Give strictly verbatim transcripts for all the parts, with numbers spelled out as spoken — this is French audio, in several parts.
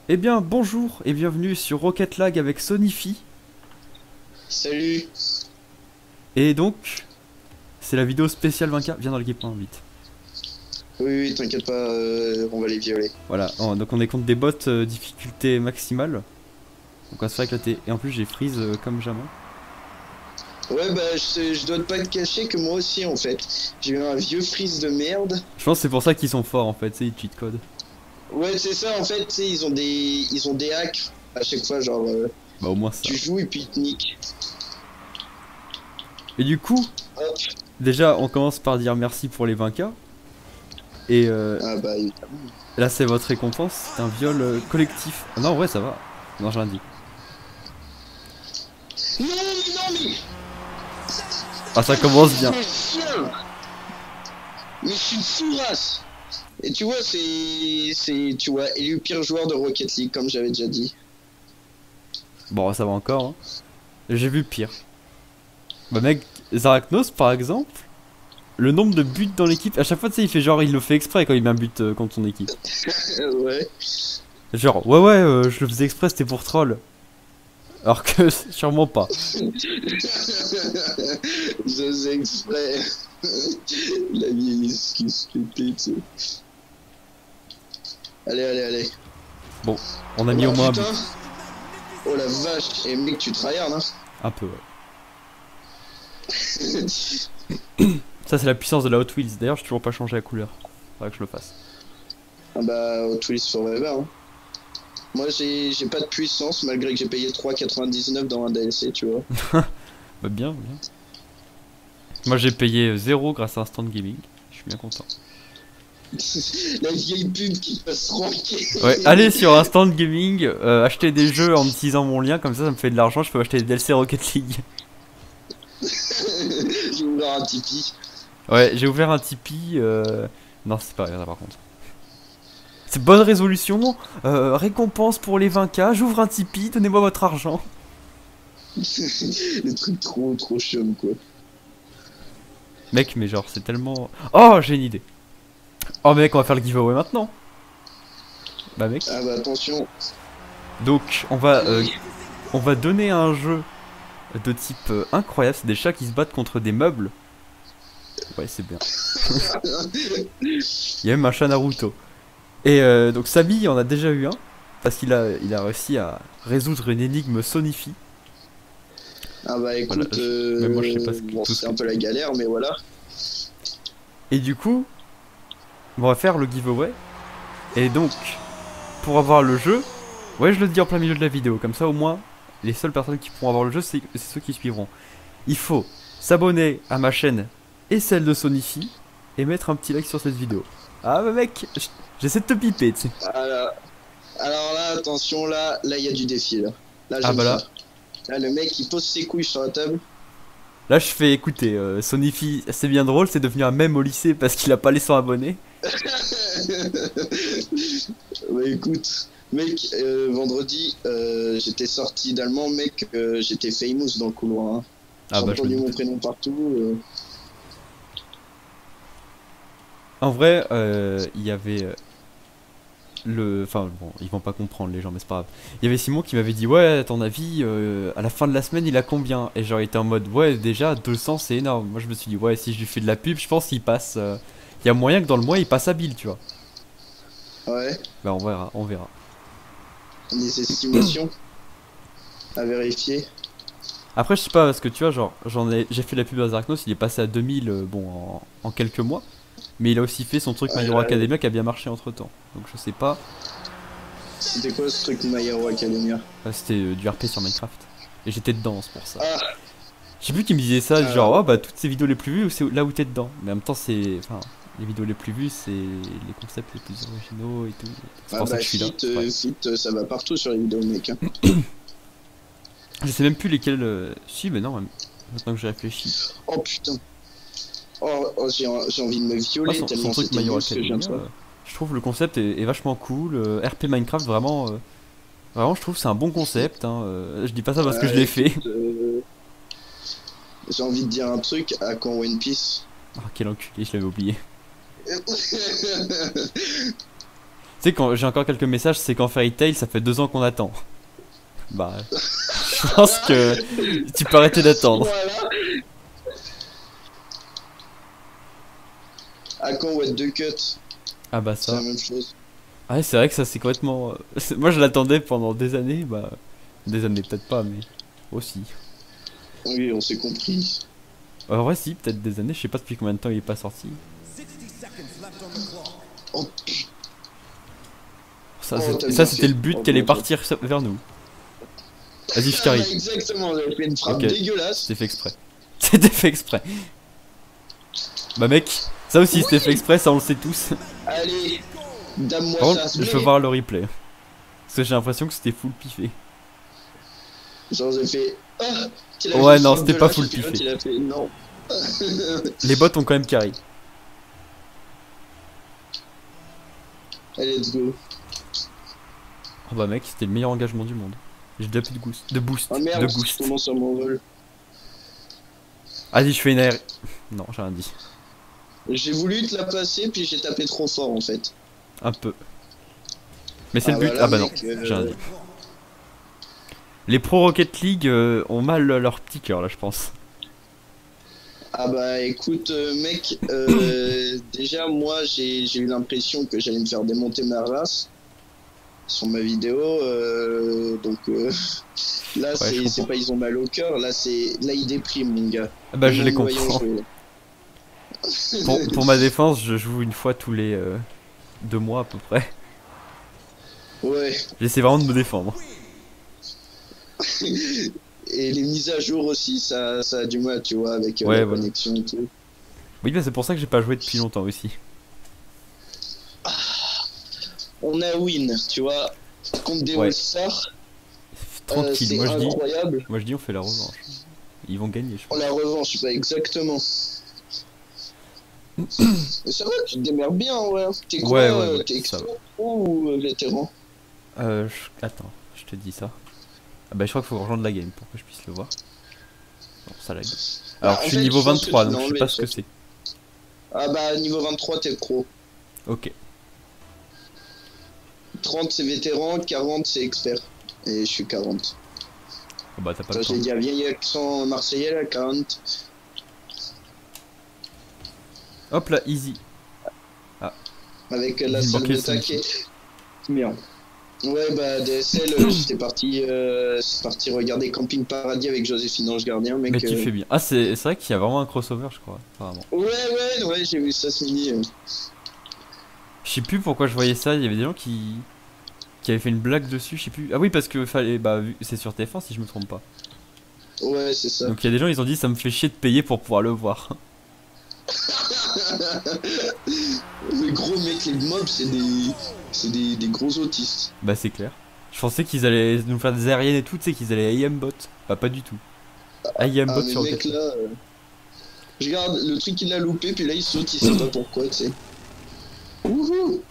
Eh bien, bonjour et bienvenue sur Rocket Lag avec Sonifi. Salut. Et donc, c'est la vidéo spéciale vingt K. Viens dans l'équipement, vite. Oui, oui, t'inquiète pas, euh, on va les violer. Voilà, oh, donc on est contre des bots euh, difficulté maximale. Donc on va se faire éclater. Et en plus, j'ai freeze euh, comme jamais. Ouais, bah, je, je dois pas te cacher que moi aussi, en fait. J'ai eu un vieux freeze de merde. Je pense que c'est pour ça qu'ils sont forts en fait, c'est ils cheat code. Ouais, c'est ça, en fait, tu sais, ils ont des ils ont des hacks à chaque fois, genre, euh, Bah, au moins ça. tu joues et puis ils te niquent. Et du coup, Hop. déjà, on commence par dire merci pour les vingt K. Et euh, Ah bah, évidemment. là, c'est votre récompense. C'est un viol euh, collectif. Ah non, ouais, ça va. Non, j'ai rien dit. Non, mais non, mais. Ah, ça commence bien. Mais chien. Mais je suis une sous-race. Et tu vois, c'est. C'est. Tu vois, élu pire joueur de Rocket League, comme j'avais déjà dit. Bon, ça va encore. Hein. J'ai vu pire. Bah, mec, Zarachnos par exemple, le nombre de buts dans l'équipe, à chaque fois, tu sais, il fait genre, il le fait exprès quand il met un but euh, contre son équipe. Ouais. Genre, ouais, ouais, euh, je le faisais exprès, c'était pour troll. Alors que sûrement pas. Je faisais exprès. La vieille excuse pétée, tu sais. Allez, allez, allez. Bon, on a mis Oh, au moins un putain. but. Oh la vache. Et mec, tu tryhard, hein. Un peu, ouais. Ça, c'est la puissance de la Hot Wheels. D'ailleurs, j'ai toujours pas changé la couleur. Faudrait que je le fasse. Ah bah, au Twist Forever, hein. Moi, j'ai j'ai pas de puissance, malgré que j'ai payé trois quatre-vingt-dix-neuf dans un D L C, tu vois. Bah, bien, bien. Moi, j'ai payé zéro grâce à Instant Gaming. Je suis bien content. La vieille pub qui passe ranker. Ouais, allez sur Instant Gaming, euh, acheter des jeux en utilisant mon lien, comme ça, ça me fait de l'argent. Je peux acheter des D L C Rocket League. J'ai ouvert un Tipeee. Ouais, j'ai ouvert un Tipeee. Euh... Non, c'est pas rien par contre. C'est bonne résolution. Euh, récompense pour les vingt K. J'ouvre un Tipeee. Donnez-moi votre argent. Les trucs trop, trop chum, quoi. Mec, mais genre, c'est tellement. Oh, j'ai une idée. Oh, mec, on va faire le giveaway maintenant. Bah, mec. Ah bah, attention. Donc, on va, euh, on va donner un jeu de type euh, incroyable. C'est des chats qui se battent contre des meubles. Ouais, c'est bien. Il y a même un chat Naruto. Et euh, donc Samy en a déjà eu un, parce qu'il a, il a réussi à résoudre une énigme Sonifi. Ah bah écoute, Voilà, je- euh... même moi, je sais pas ce que- bon, tout ce c'est que un peu tu la dis. galère, mais voilà. Et du coup, on va faire le giveaway. Et donc, pour avoir le jeu, ouais, je le dis en plein milieu de la vidéo, comme ça au moins, les seules personnes qui pourront avoir le jeu, c'est c'est ceux qui suivront. Il faut s'abonner à ma chaîne et celle de Sonifi, et mettre un petit like sur cette vidéo. Ah bah mec, j- j'essaie de te piper, tu sais. Alors, alors là, attention, là, là, il y a du défi, là. Là, Ah j'aime bah là. ça. Là, le mec, il pose ses couilles sur la table. Là, je fais écouter, euh, Sonifi, c'est bien drôle, c'est devenu un mème au lycée parce qu'il a pas les cent abonnés. Bah écoute, mec, euh, vendredi, euh, j'étais sorti d'allemand, mec, euh, j'étais famous dans le couloir. Hein. Ah J'ai bah je me entendu mon doute. prénom partout. euh. En vrai, euh, il y avait euh, le... Enfin bon, ils vont pas comprendre les gens, mais c'est pas grave. Il y avait Simon qui m'avait dit, ouais, à ton avis, euh, à la fin de la semaine, il a combien? Et genre, il était en mode, ouais, déjà, deux cents, c'est énorme. Moi, je me suis dit, ouais, si je lui fais de la pub, je pense qu'il passe... euh, Il y a moyen que dans le mois, il passe à Bill, tu vois. Ouais, Bah on verra, on verra. des estimations à vérifier. Après, je sais pas, parce que tu vois, genre, j'en ai, j'ai fait la pub à Zarknos, il est passé à deux mille, euh, bon, en, en quelques mois. Mais il a aussi fait son truc My Ouais, Hero ouais. Academia qui a bien marché entre temps. Donc je sais pas. C'était quoi ce truc My Hero Academia? Euh, C'était euh, du R P sur Minecraft. Et j'étais dedans, c'est pour ça. Ah, Je sais plus qui me disait ça, Alors. genre, oh bah toutes ces vidéos les plus vues, c'est là où t'es dedans. Mais en même temps, c'est. Enfin, les vidéos les plus vues, c'est les concepts les plus originaux et tout. C'est ah pour ça bah que je suis là. fit, c'est euh, vrai. fit, euh, ça va partout sur les vidéos, mec. Hein. Je sais même plus lesquels. euh, Si, mais non, même. Maintenant que j'ai réfléchi. Oh putain. Oh, oh, j'ai j'ai envie de me Ah, violer son, son tellement truc c'était My Hero nul ce que je viens de Academia, faire. euh, je trouve le concept est, est vachement cool. euh, R P Minecraft, vraiment. euh, Vraiment, je trouve que c'est un bon concept. Hein. euh, Je dis pas ça parce que je Ouais, l'ai fait. écoute, euh, j'ai envie de dire un truc à quand One Piece. Ah, quel enculé, je l'avais oublié. sais, quand j'ai encore quelques messages, c'est qu'en Fairy Tail, ça fait deux ans qu'on attend. Bah, je pense que tu peux arrêter d'attendre. Voilà. À quand What the Cut? Ah bah C'est la ça. même chose. Ah ouais, c'est vrai que ça c'est complètement... euh, Moi je l'attendais pendant des années, bah... Des années peut-être pas, mais... Aussi. Oui, on s'est compris. En vrai si, peut-être des années, je sais pas depuis combien de temps il est pas sorti. Oh, Ça, Oh, c'est- t'as ça bien c'était fait. le but Oh, qu'elle allait bien partir vers nous. Vas-y, je Ah, t'arrive. bah, exactement, j'avais fait une frappe Ok. dégueulasse. C'était fait exprès. C'était fait exprès. Bah mec, ça aussi Oui. c'était fait exprès, ça on le sait tous. Allez, dame-moi Par ça. contre, je veux voir le replay. Parce que j'ai l'impression que c'était full piffé. Genre, j'ai fait. Ah, qu'il a Ouais, fait non, frappe c'était de pas lâche, full et puis l'autre, piffé. Il a fait non. Les bots ont quand même carry. Allez, let's go. Oh bah mec, c'était le meilleur engagement du monde. J'ai déjà plus de boost. De boost. Ah de merde, je boost. commence à m'envoler. Vas-y, je fais une air. Non, j'ai rien dit. J'ai voulu te la passer, puis j'ai tapé trop fort en fait. Un peu. Mais c'est Ah, le but. voilà, Ah bah non, mec, euh, j'ai rien dit. Les Pro Rocket League euh, ont mal leur petit cœur là, je pense. Ah bah écoute, euh, mec, euh, déjà moi j'ai j'ai eu l'impression que j'allais me faire démonter ma race sur ma vidéo. euh, donc euh, là, Ouais, je c'est comprends. c'est pas ils ont mal au cœur, là, c'est là ils dépriment, mon gars. Ah bah je Ils les me voyant comprends. jouer, là. Pour, pour ma défense, je joue une fois tous les euh, deux mois à peu près. Ouais. J'essaie vraiment de me défendre. Et les mises à jour aussi, ça, ça a du mal, tu vois, avec euh, Ouais, la voilà. connexion et tout. Oui, bah c'est pour ça que j'ai pas joué depuis longtemps aussi. On a win, tu vois, contre des Ouais. All-Stars. euh, Tranquille, c'est moi je dis. incroyable. Moi je dis on fait la revanche. Ils vont gagner, je Oh, pense. la revanche, bah exactement. Mais ça va, tu te démerdes bien, ouais. T'es quoi, Ouais, ouais, euh, ouais, t'es ça extra ou euh, vétéran? Euh, je- attends, je te dis ça. Ah bah je crois qu'il faut rejoindre la game pour que je puisse le voir. Bon, ça lag. Alors Bah, en je suis fait, niveau je pense que vingt-trois, tu donc l'as je sais enlevé, pas ce que ça. c'est. Ah bah, niveau vingt-trois, t'es pro. Ok. trente, c'est vétéran, quarante, c'est expert. Et je suis quarante. Oh bah t'as pas Ça, le je temps. l'ai dit à vieil accent marseillais, là, quarante. Hop là, easy. Avec euh, la Il salle manquait de le taquet. Bien. Ouais, bah, D S L, euh, j'étais parti, euh, c'est parti regarder Camping Paradis avec Joséphine Ange Gardien, mec. Mais tu euh. fais bien. Ah c'est c'est vrai qu'il y a vraiment un crossover, je crois, apparemment. Ouais, ouais, ouais, j'ai vu ça ce midi. euh. Je sais plus pourquoi je voyais ça, il y avait des gens qui qui avaient fait une blague dessus, je sais plus. Ah oui, parce que fallait bah vu- c'est sur T F un si je me trompe pas. Ouais, c'est ça. Donc il y a des gens ils ont dit ça me fait chier de payer pour pouvoir le voir. Mais gros, mec, les mobs, c'est des, c'est des, des gros autistes. Bah c'est clair. Je pensais qu'ils allaient nous faire des aériennes et tout, tu sais qu'ils allaient I M bot. Bah pas du tout. I M Ah, bot mais sur mec, Rocket League. là, euh, je regarde le truc qu'il a loupé, puis là, il saute, il sait pas pourquoi, tu sais. Wouhou!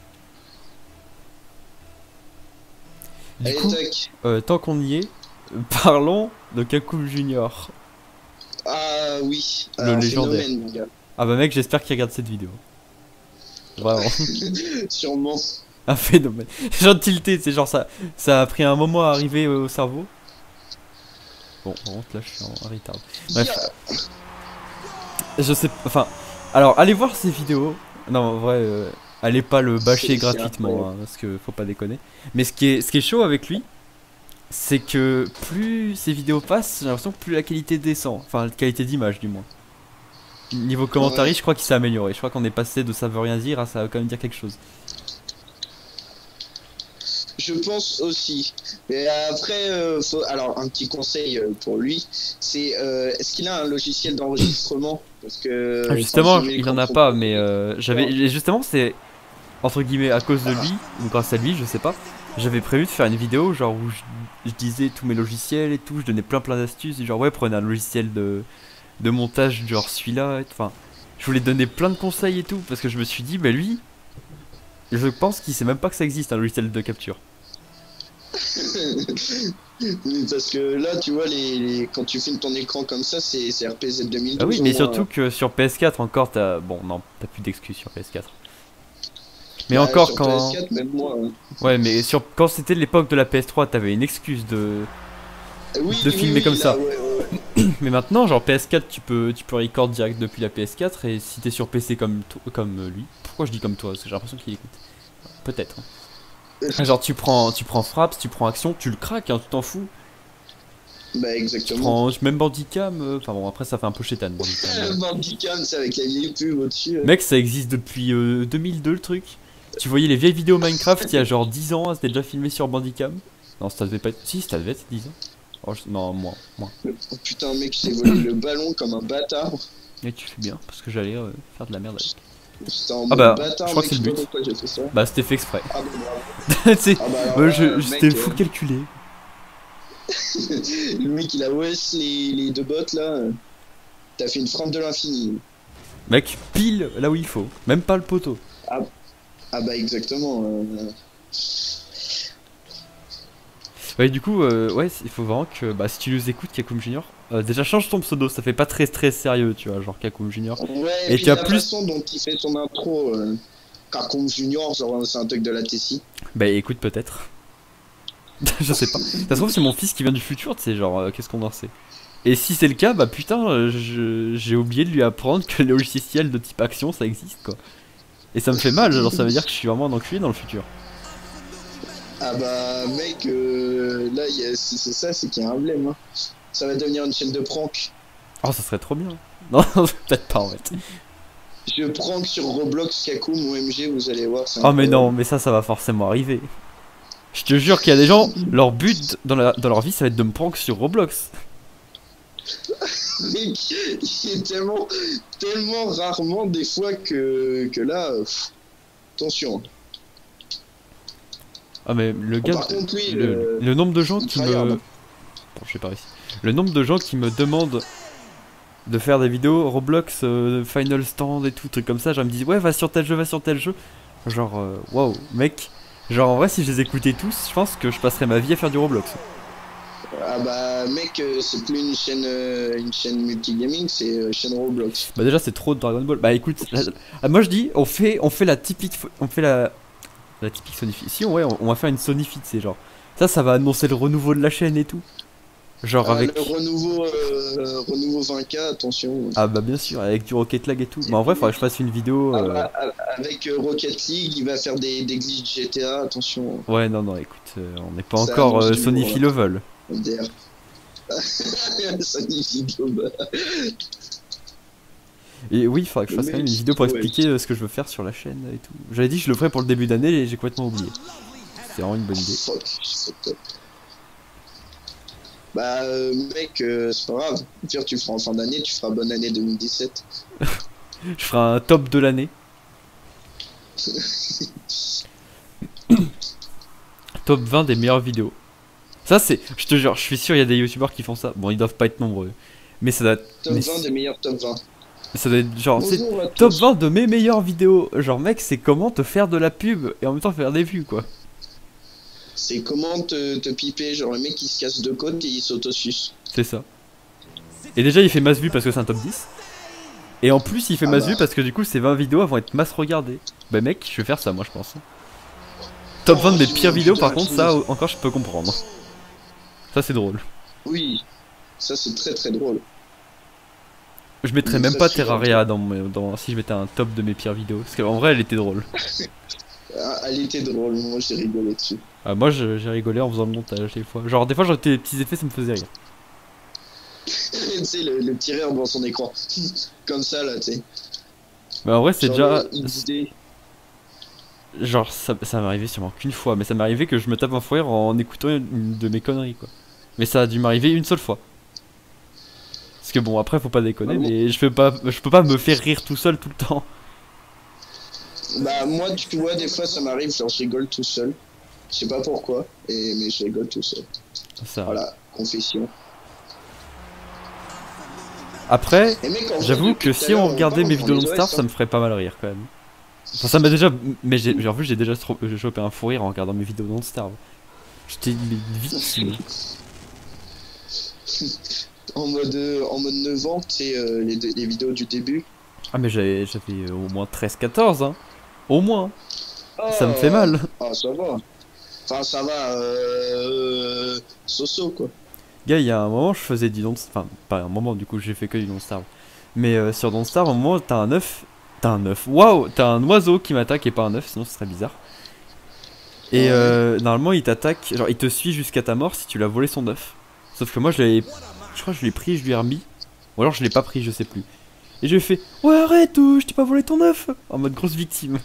Du Allez, coup, tac. euh, tant qu'on y est, euh, parlons de Kaku Junior. Ah oui, Le Alors, légendaire. phénomène, mon gars. Ah bah mec, j'espère qu'il regarde cette vidéo. Vraiment. Sûrement. Un phénomène. Genre tilté, c'est genre ça, ça a pris un moment à arriver au cerveau. Bon, par contre là je suis en retard. Bref, Yeah. je sais, enfin, alors allez voir ces vidéos. Non, en vrai, euh, allez pas le bâcher C'est- c'est gratuitement, incroyable. hein, parce que faut pas déconner. Mais ce qui est, ce qui est chaud avec lui, c'est que plus ces vidéos passent, j'ai l'impression que plus la qualité descend. Enfin, la qualité d'image du moins. Niveau commentaire, Ouais. je crois qu'il s'est amélioré. Je crois qu'on est passé de ça veut rien dire à ça veut quand même dire quelque chose. Je pense aussi. Et après, euh, faut- alors un petit conseil euh, pour lui, c'est euh, est-ce qu'il a un logiciel d'enregistrement? Parce que Ah, justement, enfin, il en a quand on- pas, mais euh, j'avais et justement c'est entre guillemets à cause de lui ou grâce à lui, je sais pas. J'avais prévu de faire une vidéo genre où je, je disais tous mes logiciels et tout, je donnais plein plein d'astuces, du genre ouais prenez un logiciel de de montage genre celui-là, et- enfin je voulais donner plein de conseils et tout parce que je me suis dit bah lui, je pense qu'il sait même pas que ça existe un logiciel de capture. Mais parce que là, tu vois, les, les- quand tu filmes ton écran comme ça, c'est c'est R P Z deux mille douze. Ah oui, au mais moins. surtout que sur P S quatre encore t'as bon non t'as plus d'excuses sur P S quatre. Mais Bah, encore sur quand... P S quatre, même moi. hein. Ouais, mais sur... quand c'était l'époque de la P S trois, t'avais une excuse de... Oui, de oui, filmer oui, comme là, ça. ouais, ouais. Mais maintenant, genre P S quatre, tu peux, tu peux record direct depuis la P S quatre, et si t'es sur P C comme, to- comme lui... Pourquoi je dis comme toi? Parce que j'ai l'impression qu'il écoute. Peut-être. hein. Genre tu prends, tu prends Fraps, tu prends Action, tu le craques, hein, tu t'en fous. Bah, Tu exactement. prends même Bandicam, euh, enfin bon après ça fait un peu chétane Bandicam. Le Bandicam, c'est avec la vieille pub au-dessus. hein. Mec, ça existe depuis euh, deux mille deux le truc. Tu voyais les vieilles vidéos Minecraft il y a genre dix ans, c'était déjà filmé sur Bandicam. Non, ça devait pas être... Si, ça devait être dix ans. Oh, je- Non, moins, moins. Oh putain, mec, j'ai volé le ballon comme un bâtard. Et tu fais bien, parce que j'allais euh, faire de la merde avec. C'était en Ah mode bah, bâtard, je crois mec, que c'est le je sais pas but. pourquoi j'ai fait ça. Bah c'était fait exprès. Ah bah, bravo. Tu sais, Ah bah, alors moi là, je- mec, j'étais fou euh, calculé. le mec, il a O S les, les deux bottes là. euh, T'as fait une frappe de l'infini. Mec, pile là où il faut, même pas le poteau. Ah, ah bah, exactement. euh, Ouais, du coup, euh, ouais, il faut vraiment que, bah, si tu nous écoutes, Kakoum Junior, euh, déjà change ton pseudo, ça fait pas très très sérieux, tu vois, genre Kakoum Junior. Ouais, Et et puis tu as la plus- façon dont il fait son intro, euh, Carcom Junior, genre, c'est un truc de la Tessie. Bah écoute, peut-être. Je sais pas. Ça se trouve, c'est mon fils qui vient du futur, tu sais, genre, euh, qu'est-ce qu'on en sait. Et si c'est le cas, bah putain, euh, je- j'ai oublié de lui apprendre que les logiciels de type action, ça existe, quoi. Et ça me fait mal, genre, ça veut dire que je suis vraiment un enculé dans le futur. Ah bah, mec, euh, là, il y a- si c'est ça, c'est qu'il y a un blême. Hein. Ça va devenir une chaîne de prank. Oh, ça serait trop bien. Non, peut-être pas, en fait. Je prank sur Roblox, Kakoum, O M G, vous allez voir. c'est Oh, mais incroyable. non, mais ça, ça va forcément arriver. Je te jure qu'il y a des gens, leur but dans, la- dans leur vie, ça va être de me prank sur Roblox. Mec, il est tellement, tellement rarement des fois que, que là, euh, pff, attention. Ah, mais le Bon, gars. par contre, lui, le, euh, le nombre de gens il qui me. tryhard. Bon, je sais pas ici. Le nombre de gens qui me demandent de faire des vidéos Roblox, euh, Final Stand et tout, trucs comme ça, genre ils me disent ouais, va sur tel jeu, va sur tel jeu. Genre, euh, waouh, mec. Genre, en vrai, si je les écoutais tous, je pense que je passerais ma vie à faire du Roblox. Ah bah, mec, euh, c'est plus une chaîne, euh, une chaîne multigaming, c'est euh, chaîne Roblox. Bah, déjà, c'est trop de Dragon Ball. Bah, écoute, la- ah, moi je dis, on fait, on fait la typique. On fait la. La typique Sonify. Si, ouais, on, on va faire une Sonify, c'est genre. Ça, ça va annoncer le renouveau de la chaîne et tout. Genre Ah, avec. le renouveau, euh, renouveau vingt K, attention. Ah, bah, bien sûr, avec du Rocket Lag et tout. Mais en vrai, faudrait que je fasse une vidéo. Ah euh, bah, ah, avec euh, Rocket League, il va faire des, des glitches G T A, attention. Ouais, non, non, écoute, euh, on n'est pas Ça encore annonce euh, du Sonify lourd, level. M D R. Sony Video, bah. Et oui, il faudrait que je Le fasse quand même mec, une vidéo pour ouais. expliquer euh, ce que je veux faire sur la chaîne et tout. J'avais dit que je le ferais pour le début d'année et j'ai complètement oublié. C'est vraiment une bonne idée. Fuck, c'est top. Bah, euh, mec, euh, c'est pas grave. Au pire, tu feras en fin d'année, tu feras bonne année deux mille dix-sept. Je ferai un top de l'année. Top vingt des meilleures vidéos. Ça, c'est. Je te jure, je suis sûr, il y a des youtubeurs qui font ça. Bon, ils doivent pas être nombreux. Mais ça doit être. Top mais vingt des meilleurs top vingt. ça doit être genre. C'est Bonjour à top tous. vingt de mes meilleures vidéos. Genre, mec, c'est comment te faire de la pub et en même temps faire des vues, quoi. C'est comment te, te piper, genre le mec il se casse deux côtes et il s'autosuce. C'est ça. Et déjà, il fait masse vue parce que c'est un top dix. Et en plus, il fait Ah masse bah. vue parce que du coup, ces vingt vidéos elles vont être masse regardées. Bah, mec, je vais faire ça, moi, je pense. Top vingt de mes Oh, pires vidéos, par putain, contre, ça, encore, je peux comprendre. Ça, c'est drôle. Oui, ça c'est très très drôle. Je mettrais Mais même ça pas suffit, Terraria dans, mes- dans si je mettais un top de mes pires vidéos. Parce qu'en vrai, elle était drôle. Ah, elle était drôle, moi j'ai rigolé dessus. Ah, moi, je- j'ai rigolé en faisant le montage des fois. Genre, des fois, j'aurais des petits effets, ça me faisait rire. Tu sais, le, le petit rire devant son écran. Comme ça là, tu sais. Mais en vrai, c'est Genre déjà. le X D. Genre, ça, ça m'est arrivé sûrement qu'une fois. Mais ça m'est arrivé que je me tape un fou rire en écoutant une de mes conneries, quoi. Mais ça a dû m'arriver une seule fois. Parce que bon, après, faut pas déconner, Ah bon mais je peux pas, je peux pas me faire rire tout seul tout le temps. Bah moi tu vois des fois ça m'arrive, genre je rigole tout seul. Je sais pas pourquoi, et, mais je rigole tout seul. Ça. Voilà, confession. Après, Et mec, en vrai, j'avoue depuis que tout à si l'heure, on regardait parle mes dans vidéos les non-star, O S, ça me ferait pas mal rire quand même. Enfin, ça m'a déjà. Mais j'ai genre, vu, j'ai déjà trop- j'ai chopé un fou rire en regardant mes vidéos non-star. J'étais une victime. En mode, euh, en mode neuf ans, tu sais, euh, les, les vidéos du début. Ah, mais j'avais j'avais au moins treize quatorze, hein. Au moins. Ça me fait mal. Ah, ça va. Enfin, ça va. Euh... So-so, quoi. Gars, il y a un moment, je faisais du Don't Starve. Enfin, pas un moment, du coup, j'ai fait que du Don't Starve. Mais euh, sur Don't Starve, à un moment, t'as un œuf. T'as un œuf. Waouh! T'as un oiseau qui m'attaque et pas un œuf, sinon ce serait bizarre. Et Ouais. euh, normalement, il t'attaque. Genre, il te suit jusqu'à ta mort si tu l'as volé son œuf. Sauf que moi, je l'ai. Je crois que je l'ai pris, je lui ai remis. Ou alors, je l'ai pas pris, je sais plus. Et je lui ai fait: ouais, arrête, euh, je t'ai pas volé ton œuf! En mode grosse victime.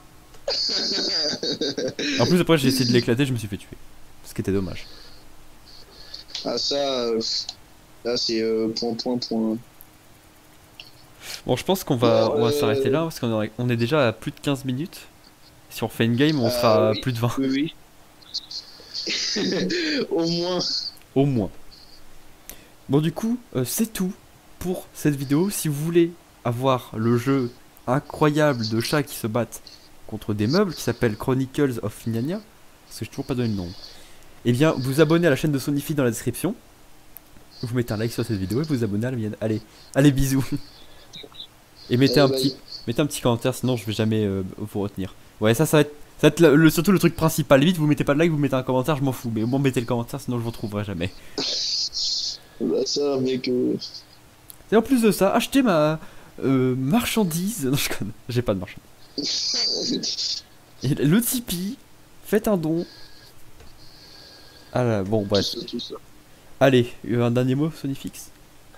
En plus, après, j'ai essayé de l'éclater, je me suis fait tuer. Ce qui était dommage. Ah, ça. euh, Là, c'est euh, point, point, point. Bon, je pense qu'on va, Bon, on va s'arrêter euh... là parce qu'on est- on est déjà à plus de quinze minutes. Si on fait une game, on ah, sera à oui. plus de vingt. Oui, oui. Au moins. Au moins. Bon, du coup, euh, c'est tout pour cette vidéo. Si vous voulez avoir le jeu incroyable de chats qui se battent contre des meubles qui s'appelle Chronicles of Finania, parce que j'ai toujours pas donné le nom, eh bien, vous abonnez à la chaîne de Sonifi dans la description. Vous mettez un like sur cette vidéo et vous abonnez à la mienne. Allez, allez, bisous. Et mettez Allez, un bye. petit, mettez un petit commentaire, sinon je vais jamais euh, vous retenir. Ouais, ça, ça va être, ça va être le, le- surtout le truc principal. Vite, vous mettez pas de like, vous mettez un commentaire, je m'en fous. Mais au moins, mettez le commentaire, sinon je vous retrouverai jamais. Bah, ça, mec. Euh... Et en plus de ça, achetez ma euh, marchandise. Non, je connais, j'ai pas de marchandise. Et le Tipeee, faites un don. Ah là, bon, tout bref. ça, tout ça. Allez, un dernier mot, Sonifix.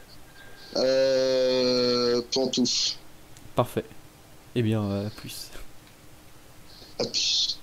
Euh... Pantoufle. Parfait. Eh bien, euh, à plus. À plus.